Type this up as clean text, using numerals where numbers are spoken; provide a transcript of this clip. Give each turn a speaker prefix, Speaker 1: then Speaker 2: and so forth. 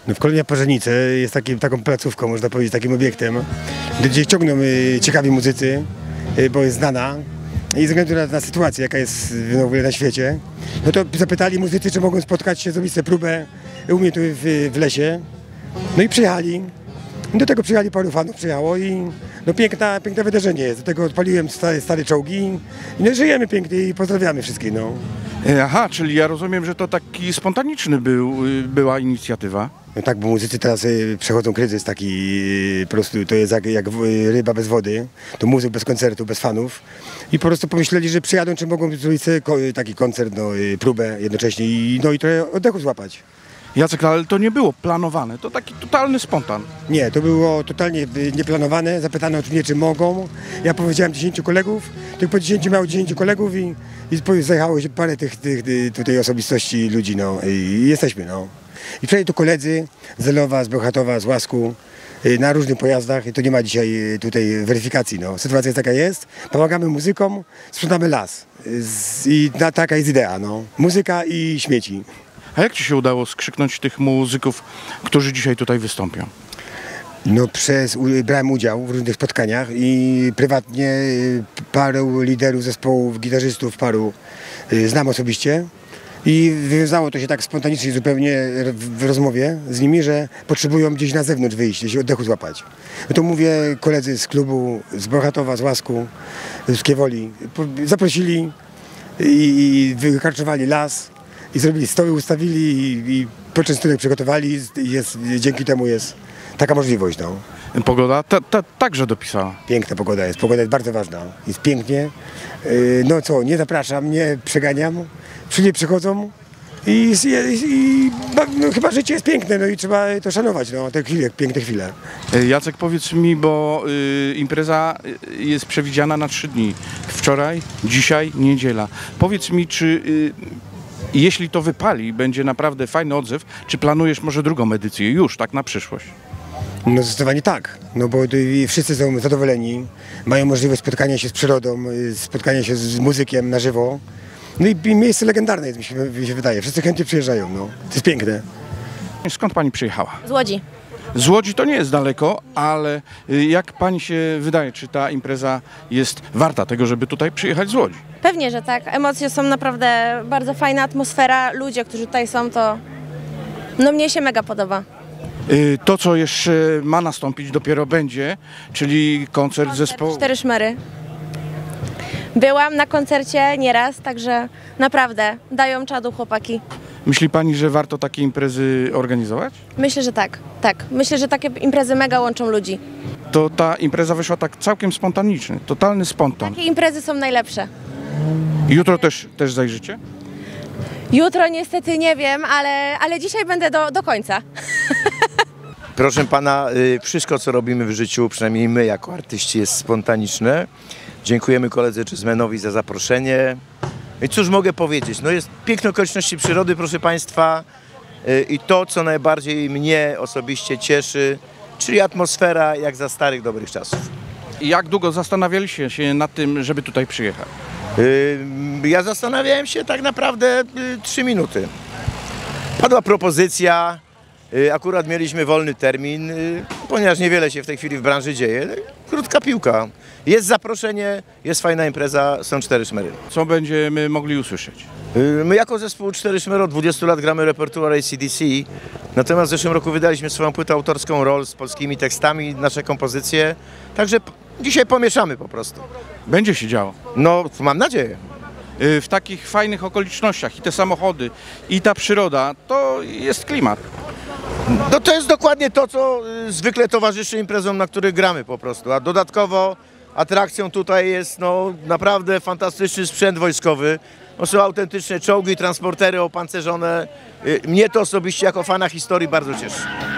Speaker 1: No w Kolonia Parzenice jest taką placówką, można powiedzieć, takim obiektem, gdzie ciągną ciekawi muzycy, bo jest znana. I ze względu na sytuację, jaka jest w ogóle na świecie, no to zapytali muzycy, czy mogą spotkać się, zrobić sobie próbę u mnie tu w lesie. No i przyjechali. Do tego przyjechali, paru fanów przyjechało i no piękne wydarzenie jest. Do tego odpaliłem stare czołgi i no, żyjemy pięknie i pozdrawiamy wszystkich. No.
Speaker 2: Aha, czyli ja rozumiem, że to taki spontaniczny była inicjatywa.
Speaker 1: No tak, bo muzycy teraz przechodzą kryzys taki, po prostu to jest jak ryba bez wody, to muzyk bez koncertu, bez fanów i po prostu pomyśleli, że przyjadą, czy mogą zrobić sobie taki koncert, no, próbę jednocześnie i trochę oddechu złapać.
Speaker 2: Jacek, ale to nie było planowane, to taki totalny spontan.
Speaker 1: Nie, to było totalnie nieplanowane, zapytano mnie, czy mogą, ja powiedziałem 10 kolegów, tylko po 10 miało 10 kolegów i zajechało się parę tych tutaj osobistości ludzi, no i jesteśmy, no. I przyjechali tu koledzy z Elowa, z Bełchatowa, z Łasku, na różnych pojazdach i to nie ma dzisiaj tutaj weryfikacji, no. Sytuacja jest taka jest, pomagamy muzykom, sprzątamy las i taka jest idea, no. Muzyka i śmieci.
Speaker 2: A jak ci się udało skrzyknąć tych muzyków, którzy dzisiaj tutaj wystąpią?
Speaker 1: No brałem udział w różnych spotkaniach i prywatnie paru liderów zespołów, gitarzystów, paru znam osobiście. I wywiązało to się tak spontanicznie zupełnie w rozmowie z nimi, że potrzebują gdzieś na zewnątrz wyjść, gdzieś oddechu złapać. No to mówię, koledzy z klubu, z Bełchatowa, z Łasku, z Kiewoli, zaprosili i wykarczowali las i zrobili stoły, ustawili i poczęstunek przygotowali i dzięki temu jest taka możliwość. No.
Speaker 2: Pogoda także dopisała.
Speaker 1: Piękna pogoda jest bardzo ważna. Jest pięknie. No co, nie zapraszam, nie przeganiam. Ludzie przychodzą i no, chyba życie jest piękne, no i trzeba to szanować, no, te chwile, piękne chwile.
Speaker 2: Jacek, powiedz mi, bo impreza jest przewidziana na 3 dni. Wczoraj, dzisiaj, niedziela. Powiedz mi, czy jeśli to wypali, będzie naprawdę fajny odzew, czy planujesz może drugą edycję już, tak na przyszłość?
Speaker 1: No zdecydowanie tak, no bo wszyscy są zadowoleni, mają możliwość spotkania się z przyrodą, spotkania się z muzykiem na żywo. No i miejsce legendarne jest, mi się wydaje. Wszyscy chętnie przyjeżdżają, no. To jest piękne.
Speaker 2: Skąd pani przyjechała?
Speaker 3: Z Łodzi.
Speaker 2: Z Łodzi to nie jest daleko, ale jak pani się wydaje, czy ta impreza jest warta tego, żeby tutaj przyjechać z Łodzi?
Speaker 3: Pewnie, że tak. Emocje są naprawdę bardzo fajna, atmosfera, ludzie, którzy tutaj są, to no mnie się mega podoba.
Speaker 2: To, co jeszcze ma nastąpić, dopiero będzie, czyli koncert zespołu.
Speaker 3: 4 szmery. Byłam na koncercie nieraz, także naprawdę dają czadu chłopaki.
Speaker 2: Myśli pani, że warto takie imprezy organizować?
Speaker 3: Myślę, że tak. Tak. Myślę, że takie imprezy mega łączą ludzi.
Speaker 2: To ta impreza wyszła tak całkiem spontanicznie, totalny spontan.
Speaker 3: Takie imprezy są najlepsze.
Speaker 2: Jutro też zajrzycie?
Speaker 3: Jutro niestety nie wiem, ale dzisiaj będę do końca.
Speaker 4: Proszę pana, wszystko co robimy w życiu, przynajmniej my jako artyści, jest spontaniczne. Dziękujemy koledze Czezmenowi za zaproszenie. I cóż mogę powiedzieć, no jest piękne okoliczności przyrody, proszę państwa, i to, co najbardziej mnie osobiście cieszy, czyli atmosfera jak za starych, dobrych czasów.
Speaker 2: I jak długo zastanawialiście się nad tym, żeby tutaj przyjechać?
Speaker 4: Ja zastanawiałem się tak naprawdę 3 minuty. Padła propozycja, akurat mieliśmy wolny termin, ponieważ niewiele się w tej chwili w branży dzieje. Krótka piłka. Jest zaproszenie, jest fajna impreza, są 4 szmery.
Speaker 2: Co będziemy mogli usłyszeć?
Speaker 4: My jako zespół 4 szmery od 20 lat gramy repertuar AC/DC, natomiast w zeszłym roku wydaliśmy swoją płytę autorską Roll z polskimi tekstami, nasze kompozycje, także dzisiaj pomieszamy po prostu.
Speaker 2: Będzie się działo.
Speaker 4: No, mam nadzieję.
Speaker 2: W takich fajnych okolicznościach i te samochody, i ta przyroda, to jest klimat.
Speaker 4: No to jest dokładnie to, co zwykle towarzyszy imprezom, na których gramy po prostu, a dodatkowo atrakcją tutaj jest no, naprawdę fantastyczny sprzęt wojskowy. To są autentyczne czołgi, transportery opancerzone. Mnie to osobiście jako fana historii bardzo cieszy.